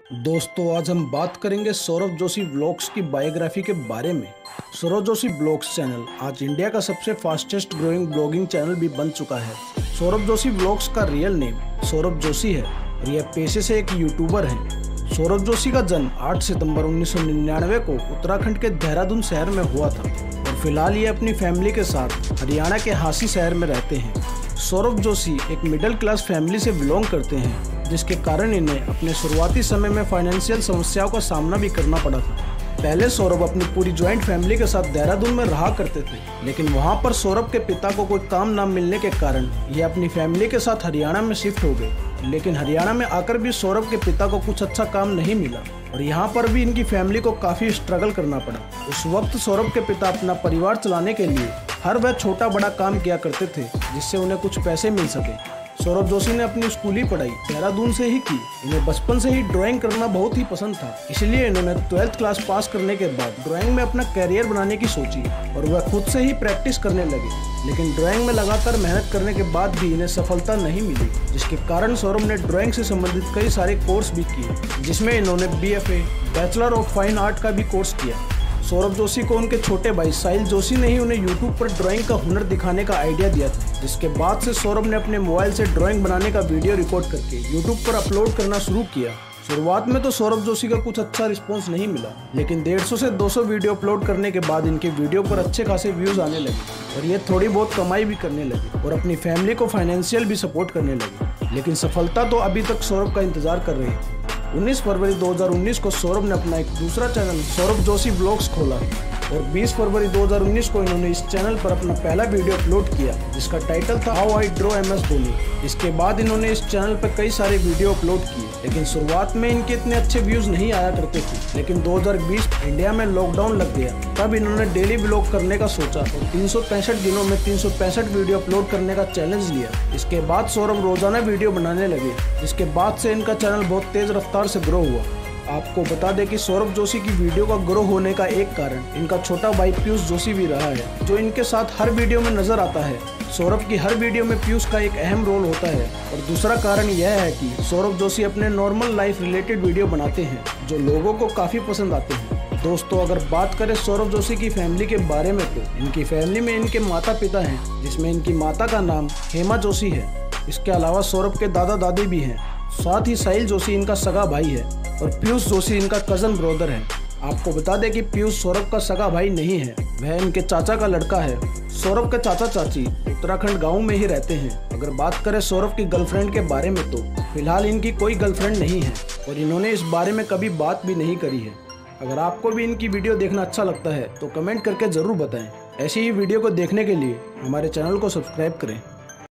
दोस्तों आज हम बात करेंगे सौरभ जोशी व्लॉग्स की बायोग्राफी के बारे में। सौरभ जोशी व्लॉग्स चैनल आज इंडिया का सबसे फास्टेस्ट ग्रोइंग ब्लॉगिंग चैनल भी बन चुका है। सौरभ जोशी व्लॉग्स का रियल नेम सौरभ जोशी है और यह पेशे से एक यूट्यूबर है। सौरभ जोशी का जन्म 8 सितंबर 1999 को उत्तराखंड के देहरादून शहर में हुआ था और फिलहाल ये अपनी फैमिली के साथ हरियाणा के हांसी शहर में रहते हैं। सौरभ जोशी एक मिडिल क्लास फैमिली से बिलोंग करते हैं, जिसके कारण इन्हें अपने शुरुआती समय में फाइनेंशियल समस्याओं का सामना भी करना पड़ा था। पहले सौरभ अपनी पूरी ज्वाइंट फैमिली के साथ देहरादून में रहा करते थे, लेकिन वहां पर सौरभ के पिता को कोई काम ना मिलने के कारण ये अपनी फैमिली के साथ हरियाणा में शिफ्ट हो गए। लेकिन हरियाणा में आकर भी सौरभ के पिता को कुछ अच्छा काम नहीं मिला और यहाँ पर भी इनकी फैमिली को काफी स्ट्रगल करना पड़ा। उस वक्त सौरभ के पिता अपना परिवार चलाने के लिए हर वह छोटा बड़ा काम किया करते थे जिससे उन्हें कुछ पैसे मिल सके। सौरभ जोशी ने अपनी स्कूली पढ़ाई देहरादून से ही की। इन्हें बचपन से ही ड्राइंग करना बहुत ही पसंद था, इसलिए इन्होंने 12th क्लास पास करने के बाद ड्राइंग में अपना कैरियर बनाने की सोची और वह खुद से ही प्रैक्टिस करने लगे। लेकिन ड्राइंग में लगातार मेहनत करने के बाद भी इन्हें सफलता नहीं मिली, जिसके कारण सौरभ ने ड्राइंग से संबंधित कई सारे कोर्स भी किए, जिसमें इन्होंने BFA bachelor of fine art का भी कोर्स किया। सौरभ जोशी को उनके छोटे भाई साहिल जोशी ने ही उन्हें यूट्यूब पर ड्राइंग का हुनर दिखाने का आइडिया दिया था, जिसके बाद से सौरभ ने अपने मोबाइल से ड्राइंग बनाने का वीडियो रिकॉर्ड करके यूट्यूब पर अपलोड करना शुरू किया। शुरुआत में तो सौरभ जोशी का कुछ अच्छा रिस्पॉन्स नहीं मिला, लेकिन 150 से 200 वीडियो अपलोड करने के बाद इनके वीडियो पर अच्छे खासे व्यूज आने लगे और ये थोड़ी बहुत कमाई भी करने लगे और अपनी फैमिली को फाइनेंशियल भी सपोर्ट करने लगे। लेकिन सफलता तो अभी तक सौरभ का इंतजार कर रही है। 19 फरवरी 2019 को सौरभ ने अपना एक दूसरा चैनल सौरभ जोशी व्लॉग्स खोला और 20 फरवरी 2019 को इन्होंने इस चैनल पर अपना पहला वीडियो अपलोड किया, जिसका टाइटल था how I draw MS Dhoni. इसके बाद इन्होंने इस चैनल पर कई सारे वीडियो अपलोड किए, लेकिन शुरुआत में इनके इतने अच्छे व्यूज नहीं आया करते थे। लेकिन 2020 इंडिया में लॉकडाउन लग गया, तब इन्होंने डेली व्लॉग करने का सोचा और 365 दिनों में 365 वीडियो अपलोड करने का चैलेंज लिया। इसके बाद सौरभ रोजाना वीडियो बनाने लगे, जिसके बाद से इनका चैनल बहुत तेज रफ्तार से ग्रो हुआ। आपको बता दें कि सौरभ जोशी की वीडियो का ग्रो होने का एक कारण इनका छोटा भाई पीयूष जोशी भी रहा है, जो इनके साथ हर वीडियो में नजर आता है। सौरभ की हर वीडियो में पीयूष का एक अहम रोल होता है और दूसरा कारण यह है कि सौरभ जोशी अपने नॉर्मल लाइफ रिलेटेड वीडियो बनाते हैं, जो लोगों को काफी पसंद आते हैं। दोस्तों अगर बात करें सौरभ जोशी की फैमिली के बारे में, तो इनकी फैमिली में इनके माता पिता हैं, जिसमें इनकी माता का नाम हेमा जोशी है। इसके अलावा सौरभ के दादा दादी भी हैं। साथ ही साहिल जोशी इनका सगा भाई है और पीयूष जोशी इनका कजन ब्रदर है। आपको बता दें कि पीयूष सौरभ का सगा भाई नहीं है, वह इनके चाचा का लड़का है। सौरभ के चाचा चाची उत्तराखंड गांव में ही रहते हैं। अगर बात करें सौरभ की गर्लफ्रेंड के बारे में, तो फिलहाल इनकी कोई गर्लफ्रेंड नहीं है और इन्होंने इस बारे में कभी बात भी नहीं करी है। अगर आपको भी इनकी वीडियो देखना अच्छा लगता है तो कमेंट करके जरूर बताएं। ऐसी ही वीडियो को देखने के लिए हमारे चैनल को सब्सक्राइब करें।